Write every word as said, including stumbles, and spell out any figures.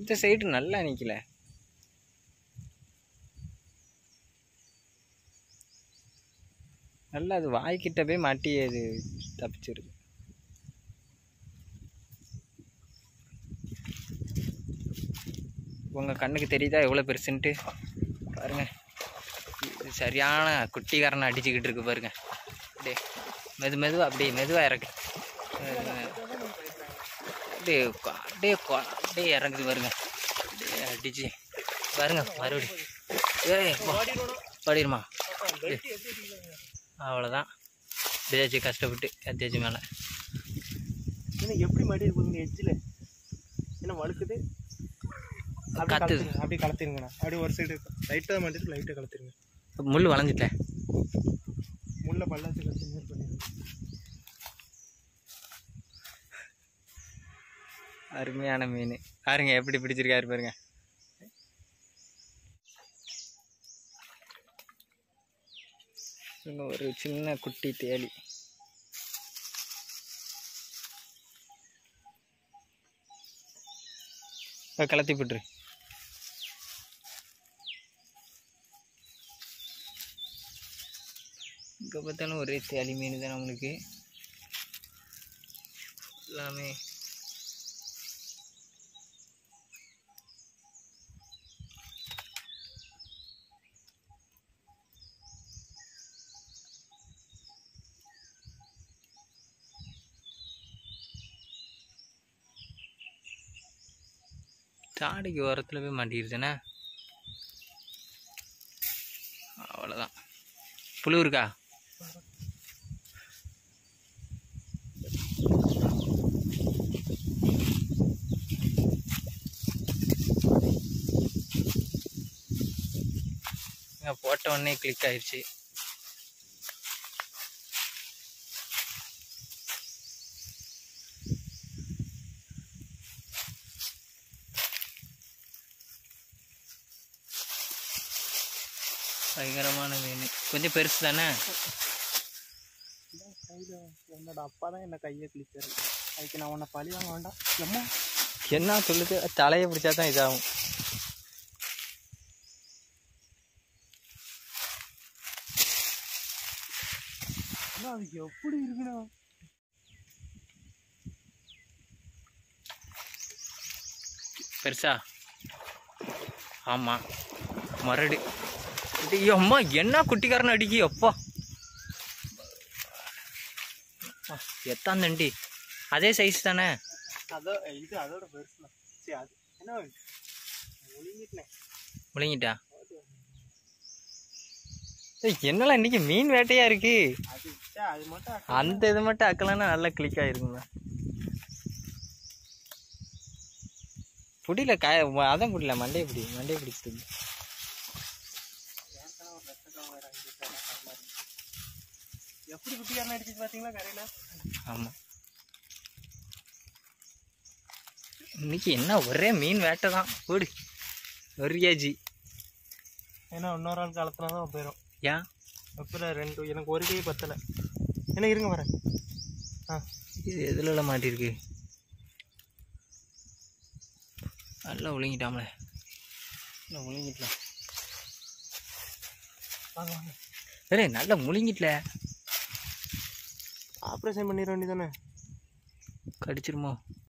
இந்த சைடு நல்லா நிற்கல. நல்லா அது வாய்க்கிட்ட போய் மாட்டி அது தப்பிச்சிருது. உங்கள் கண்ணுக்கு தெரியுதா எவ்வளோ பெருசுன்ட்டு பாருங்க. இது சரியான குட்டிக்காரனை அடிச்சுக்கிட்டு இருக்கு பாருங்க. அப்படியே மெது மெதுவாக அப்படியே மெதுவாக இறக்கு அப்படியே அப்படியே அப்படியே இறங்குது பாருங்க. அப்படியே அடிச்சு பாருங்க மறுபடியும் ஏய் பாடிடுமா. அவ்வளோதான் தேஜி கஷ்டப்பட்டு தேஜி மேலே எப்படி மாட்டி இருக்குங்க எஜ்ஜில் என்ன வழுக்குது கத்துது. அப்படியே கலத்திருங்கண்ணா. அப்படியே ஒரு சைடு லைட்டாக மாட்டிட்டு லைட்டாக கலத்திருங்க. முள் வளைஞ்சிட்டேன். முள்ள பல்லாச்சு கலத்தி நேர் பண்ணிடுங்க. அருமையான மீன் பாருங்க எப்படி பிடிச்சிருக்காரு பாருங்க. ஒரு சின்ன குட்டி தேலி. கலத்தி போட்டுரு. இங்கே பார்த்தாலும் ஒரே தேலி மீன் தான் நம்மளுக்கு எல்லாமே. தாடிக்கு ஓரத்தில் போய் மாட்டிக்கிடுச்சுண்ணே. அவ்வளோதான். புழு இருக்கா? போட்ட உடனே கிளிக் ஆயிடுச்சு. பயங்கரமான மீன். கொஞ்சம் பெருசு தானே. என்னோட அப்பா தான் என்ன கையை கிழிச்சாரு. அதுக்கு நான் உன்னை பழி வாங்க வேண்டாம். எம்மா என்ன சொல்லுது, தலையை பிடிச்சா தான் இதாகும். அது எப்படி இருக்குண்ணா. பெருசா? ஆமாம் மரடு. இது அம்மா என்ன குட்டிக்காரன் அடிக்கி அப்பா. எத்தான் தண்டி அதே சைஸ் தானே. அதோ இது அதோட பெருசுண்ணா. சரி அது என்ன முழுங்கிட்டேன். முழுங்கிட்டா? என்னெல்லாம் இன்னைக்கு மீன் வேட்டையா இருக்கு. அது மட்டும் அந்த இது மட்டும் அக்கலாம்னா நல்லா கிளிக் ஆயிருக்குங்க. புடியில காய அதான் புடியில மண்டையை பிடி மண்டையை பிடிச்சிட்டு. எப்படி குட்டிக்காரன் அடிச்சு பார்த்தீங்களா கரையில? ஆமாம் இன்னைக்கு என்ன ஒரே மீன் வேட்டை தான். ஓடி ஒரியாஜி. ஏன்னா இன்னொரு ஆள் காலத்துல தான் போயிடும். ஏன் வெப்பில் ரெண்டு எனக்கு ஒரு கை பத்தலை. என்ன இருங்க வரேன். ஆ இது எதுல மாட்டிருக்கு. நல்லா ஒழுங்கிட்டாமல. நல்லா முழுங்கிட்டலாம். வாங்க வாங்க. சரி நல்லா முழுங்கிட்டல. ஆப்ரேஷன் பண்ணிட வேண்டியதானே. கடிச்சிருமோ?